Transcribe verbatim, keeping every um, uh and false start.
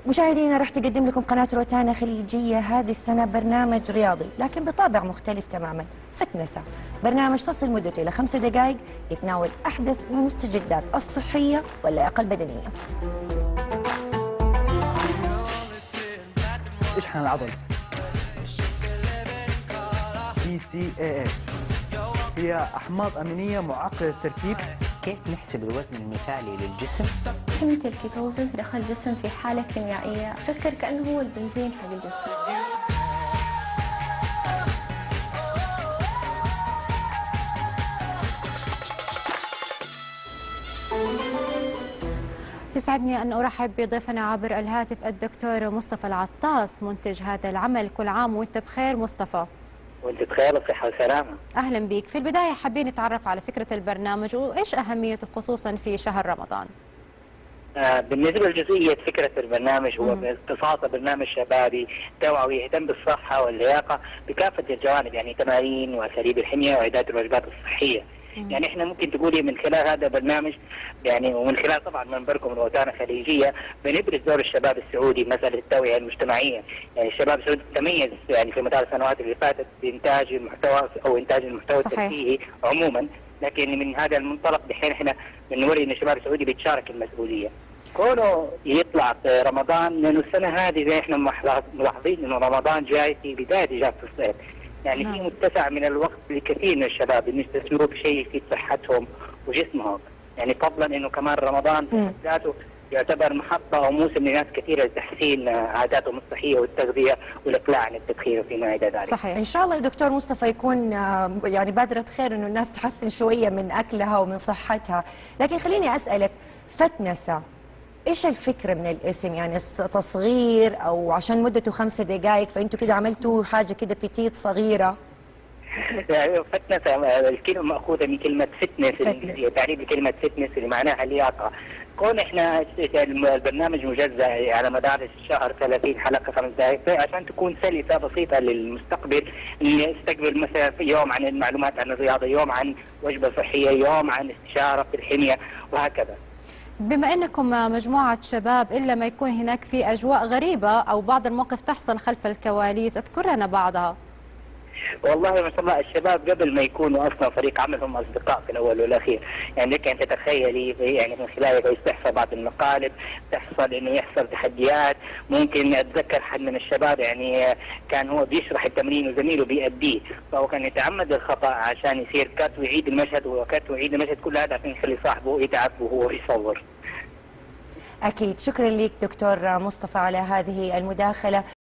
مشاهدينا، راح تقدم لكم قناة روتانا خليجية هذه السنة برنامج رياضي لكن بطابع مختلف تماما، فتنسة. برنامج تصل مدته إلى خمس دقائق، يتناول أحدث المستجدات الصحية واللياقة البدنية. اشحن العضل. بي سي اي اي هي أحماض أمينية معقدة التركيب. كيف نحسب الوزن المثالي للجسم؟ كمية الكيتوزيس دخل الجسم في حالة كيميائية، السكر كأنه هو البنزين حق الجسم. يسعدني أن أرحب بضيفنا عبر الهاتف الدكتور مصطفى العطاس منتج هذا العمل. كل عام وأنت بخير مصطفى. وانت بخير وصحة وسلامة. أهلا بك. في البداية حابين نتعرف على فكرة البرنامج وإيش أهميته خصوصا في شهر رمضان. آه بالنسبة لجزئية فكرة البرنامج، هو باختصار برنامج شبابي توعوي يهتم بالصحة واللياقة بكافة الجوانب، يعني تمارين وأساليب الحمية وإعداد الوجبات الصحية. يعني احنا ممكن تقولي من خلال هذا البرنامج يعني ومن خلال طبعا منبركم روتانا خليجيه بنبرز دور الشباب السعودي بمساله التوعيه المجتمعيه. يعني الشباب السعودي تميز يعني في مدار السنوات اللي فاتت بانتاج المحتوى او انتاج المحتوى الترفيهي عموما، لكن من هذا المنطلق دحين احنا بنوري ان الشباب السعودي بيتشارك المسؤوليه. كونه يطلع في رمضان، لانه السنه هذه زي احنا ملاحظين انه رمضان جاي في بدايه اجازه الصيف، يعني في متسع من الوقت لكثير من الشباب ان يستثمروا بشيء يفيد صحتهم وجسمهم، يعني فضلا انه كمان رمضان في حد ذاته يعتبر محطه او موسم لناس كثيره لتحسين عاداتهم الصحيه والتغذيه والاقلاع عن التدخين وفيما الى ذلك. صحيح. ان شاء الله يا دكتور مصطفى يكون يعني بادره خير انه الناس تحسن شويه من اكلها ومن صحتها، لكن خليني اسالك، فتنسة ايش الفكره من الاسم؟ يعني تصغير او عشان مدته خمسة دقائق فانتوا كده عملتوا حاجه كده بيتيت صغيره؟ فتنس الكلمه ماخوذه من كلمه فتنس الانجليزيه، تعريف لكلمه فتنس اللي معناها اللياقه. كون احنا البرنامج مجزء على مدار الشهر ثلاثين حلقه خمس دقائق عشان تكون سلسه بسيطه للمستقبل، اللي يستقبل مثلا في يوم عن المعلومات عن الرياضه، يوم عن وجبه صحيه، يوم عن استشاره في الحميه وهكذا. بما انكم مجموعه شباب، الا ما يكون هناك في اجواء غريبه او بعض المواقف تحصل خلف الكواليس، اذكر لنا بعضها. والله ما شاء الله الشباب قبل ما يكونوا اصلا فريق عمل هم اصدقاء في الاول والاخير، يعني لك ان تتخيلي يعني من خلال يستحصل بعض المقالب، تحصل انه يحصل تحديات. ممكن اتذكر حد من الشباب يعني كان هو بيشرح التمرين وزميله بيأديه، فهو كان يتعمد الخطا عشان يصير كات ويعيد المشهد وكات ويعيد المشهد، كل هذا عشان يخلي صاحبه يتعب وهو يصور. أكيد. شكرا لك دكتور مصطفى على هذه المداخلة.